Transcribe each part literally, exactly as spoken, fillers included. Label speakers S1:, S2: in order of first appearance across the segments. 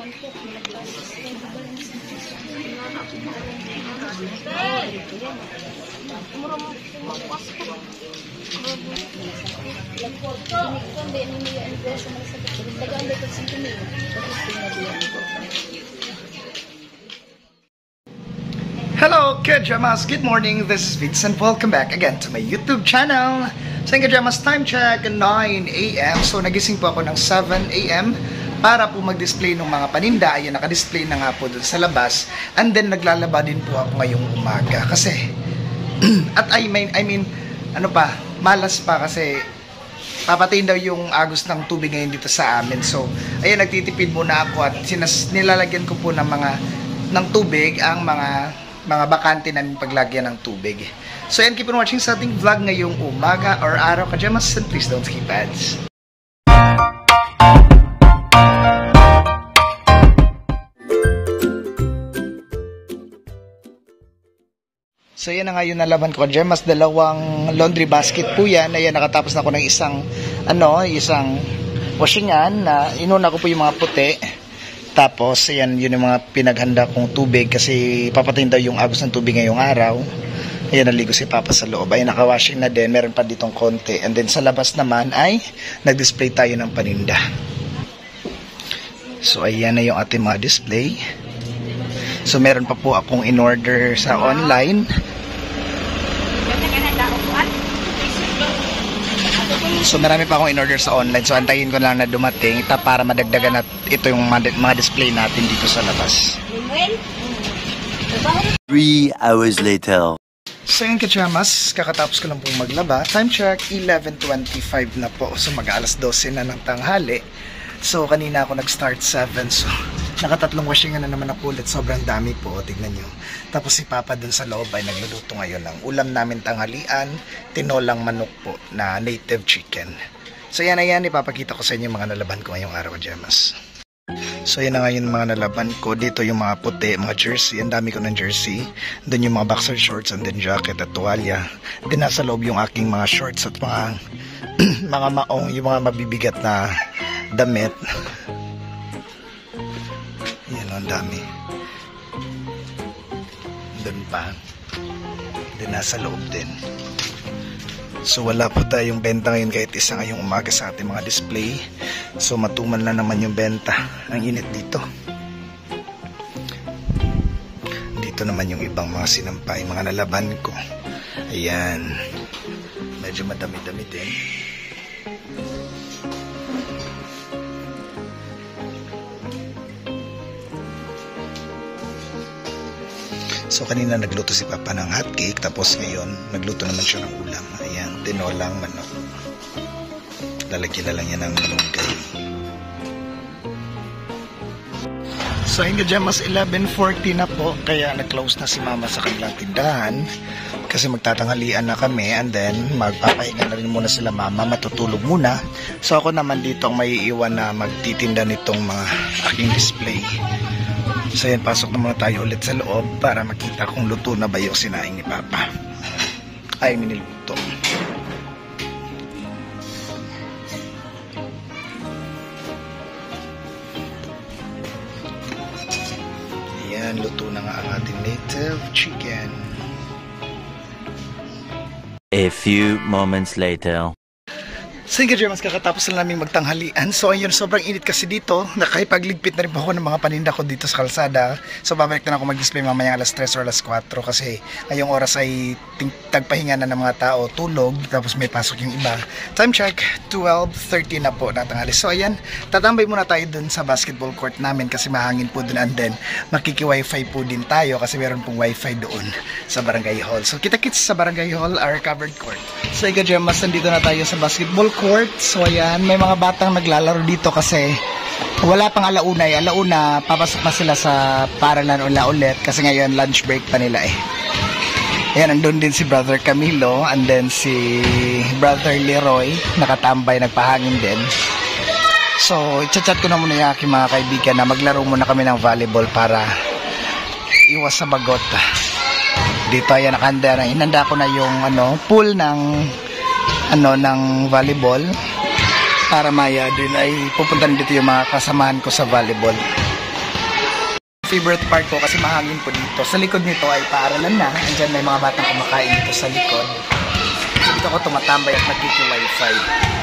S1: Hello Kajamas, good morning, this is Vincent. Welcome back again to my YouTube channel. So Kajamas, time check nine A M So nagising po ako ng seven A M para po mag-display ng mga paninda. Ayan, naka-display na nga po dun sa labas. And then naglalaba din po ako ngayong umaga kasi at I mean, I mean ano pa, malas pa kasi papatayin daw yung agos ng tubig ngayon dito sa amin. So ayan, nagtitipid muna ako at sinas nilalagyan ko po ng mga ng tubig ang mga mga bakante namin paglagyan ng tubig. So yan, keep on watching sa ating vlog ngayong umaga or araw Kajamas, and please don't skip ads. So yan na nga yung nalaman ko Kajamas, dalawang laundry basket po yan. Ayan, nakatapos na ako ng isang ano, isang washingan na inuna ko po yung mga puti. Tapos, ayan, yun yung mga pinaghanda kong tubig kasi papatayin daw yung agos ng tubig ngayong araw. Ayan, naligo si Papa sa loob. Ayan, nakawashing na din. Meron pa ditong konti. And then, sa labas naman ay nag-display tayo ng paninda. So, ayan na yung ating mga display. So, meron pa po akong in-order sa online. So marami pa akong in-order sa online. So antayin ko lang na dumating ita para madagdagan at ito yung mga display natin dito sa labas.
S2: Three hours later.
S1: So yun Kajamas, kakatapos ko lang pong maglaba. Time check, eleven twenty-five na po. So mag-alas dose na ng tanghali. So kanina ako nag-start seven. So nakatatlong washingan na naman ako ulit. Sobrang dami po, tignan nyo. Tapos si Papa dun sa loob ay nagluluto ngayon ng ulam namin tanghalian, tinolang manok po na native chicken. So yan na yan, ipapakita ko sa inyo mga nalaban ko ngayong araw Kajamas. So yan na nga yung mga nalaban ko. Dito yung mga puti, mga jersey. Ang dami ko ng jersey. Doon yung mga boxer shorts and then jacket at tuwalya. Then nasa loob yung aking mga shorts at mga mga maong, yung mga mabibigat na damit. Yan, ang dami. Doon pa. Then nasa loob din. So wala po tayong benta ngayon kahit isa ngayong umaga sa ating mga display. So matumal na naman yung benta. Ang init dito. Dito naman yung ibang mga sinampay, mga nalaban ko. Ayan. Medyo madami-dami din. So kanina nagluto si Papa ng hot cake, tapos ngayon nagluto naman siya ng ulam. Ayan, tinolang manok. Lalagyan na lang yan ng malunggay. So ayun Kajamas, eleven forty na po, kaya nag-close na si Mama sa kanilang tindahan kasi magtatanghalian na kami and then magpapahinga na rin muna sila Mama, matutulog muna. So ako naman dito ang may iiwan na magtitinda nitong mga aking display. So yan, pasok na muna tayo ulit sa loob para makita kung luto na ba yung sinaing ni Papa. Ay, miniluto. Ayan, luto na nga ang ating native chicken.
S2: A few moments later.
S1: So yun Kajamas, kakatapos na namin magtanghalian. So ayun, sobrang init kasi dito. Nakahipagligpit na rin po ako ng mga paninda ko dito sa kalsada. So babalik na ako mag-display mamaya alas tres or alas kwatro kasi ngayong oras ay tagpahinga na ng mga tao, tulog, tapos may pasok yung iba. Time check, twelve thirty na po na tanghali. So ayan, tatambay muna tayo dun sa basketball court namin kasi mahangin po dun, and then makiki-wifi po din tayo kasi meron pong wifi doon sa barangay hall. So kita-kits sa barangay hall, our covered court. So yun Kajamas, nandito na tayo sa basketball court. So ayan, may mga batang naglalaro dito kasi wala pang alauna eh. Alauna, papasok na sila sa paralan ula ulit kasi ngayon lunch break pa nila eh. Ayan, andun din si Brother Camilo and then si Brother Leroy, nakatambay, nagpahangin din. So, i-chat ko na muna yung aking mga kaibigan na maglaro muna kami ng volleyball para iwas sa bagot. Dito ayan, nakahanda na. Inanda ko na yung ano, pool ng ano ng volleyball para maya din ay pupunta dito yung mga kasamahan ko sa volleyball. favorite part ko kasi mahangin po dito. Sa likod nito ay paaralan na. Andyan may mga batang kumakain dito sa likod. So dito ako tumatambay at nagkiki-wifi.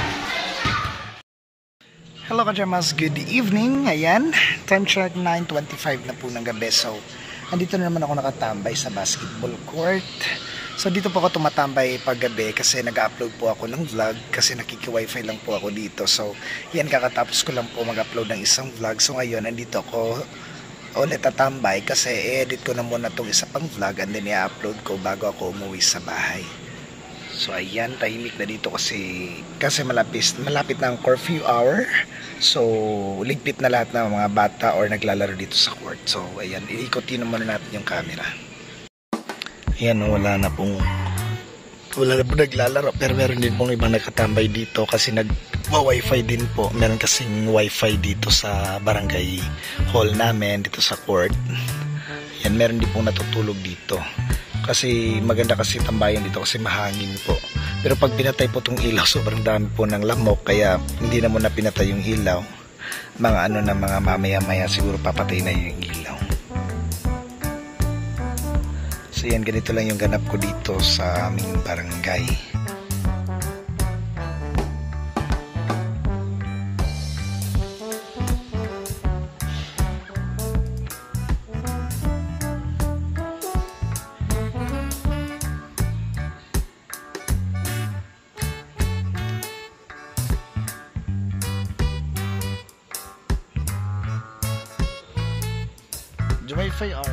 S1: Hello kajamas, good evening. Ayan, time check nine twenty-five na po ng gabi. So, andito na naman ako nakatambay sa basketball court. So, dito po ako tumatambay pag gabi kasi nag-upload po ako ng vlog kasi nakiki-wifi lang po ako dito. So, yan, kakatapos ko lang po mag-upload ng isang vlog. So, ngayon, andito ako ulit tatambay kasi i-edit ko na muna itong isa pang vlog and then i-upload ko bago ako umuwi sa bahay. So ayan, tahimik na dito kasi kasi malapit, malapit na ang curfew hour. So ligpit na lahat ng mga bata or naglalaro dito sa court. So ayan, iikotin naman natin yung camera. Ayan, wala na pong wala na pong naglalaro pero meron din pong ibang nakatambay dito kasi nag-wifi din po. Meron kasing wifi dito sa barangay hall namin dito sa court. Ayan, meron din pong natutulog dito. Kasi maganda kasi tambayan dito kasi mahangin po. Pero pag pinatay po itong ilaw, sobrang dami po ng lamok. Kaya hindi na muna pinatay yung ilaw. Mga ano na mga mamaya-maya siguro papatay na yung ilaw. So yan, ganito lang yung ganap ko dito sa aming barangay. Wi-Fi R.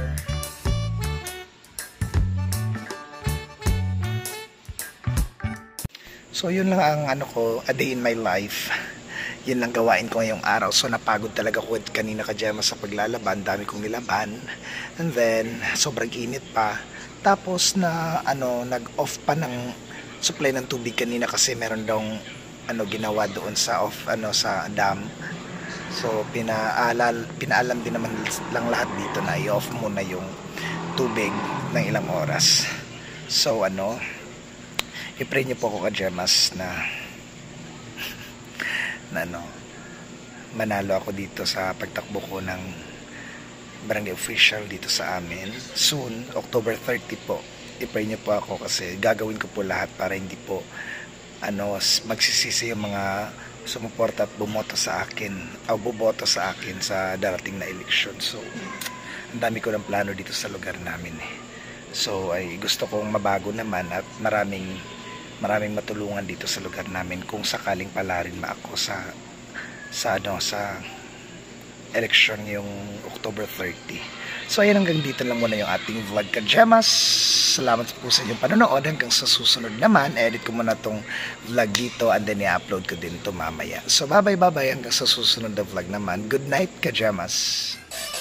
S1: So yun lang ang ano ko, a day in my life. Yun lang gawain ko ngayong araw. So napagod talaga ko kanina kajama sa paglalaban. Dami kong nilaban. And then sobrang init pa. Tapos na ano, nag-off pa ng supply ng tubig kanina kasi meron daw ano ginawa doon sa off ano sa dam. So, pinaalal, pinaalam din naman lang lahat dito na i-off muna yung tubig ng ilang oras. So, ano, i-pray niyo po ako kajamas na, na ano, manalo ako dito sa pagtakbo ko ng barangay official dito sa amin. Soon, October thirty po. I-pray niyo po ako kasi gagawin ko po lahat para hindi po, ano, magsisisi yung mga sumuporta at bumoto sa akin o buboto sa akin sa darating na eleksyon. So ang dami ko ng plano dito sa lugar namin eh. So ay gusto kong mabago naman at maraming maraming matulungan dito sa lugar namin kung sakaling pala rin ma ako sa sa ano sa eleksyon yung October thirty. So ayan, hanggang dito lang muna yung ating vlog kajamas. Salamat po sa inyong panonood. Hanggang sa susunod naman, edit ko muna tong vlog dito and then i-upload ko din to mamaya. So bye bye bye bye hanggang sa susunod na vlog naman. Good night kajamas.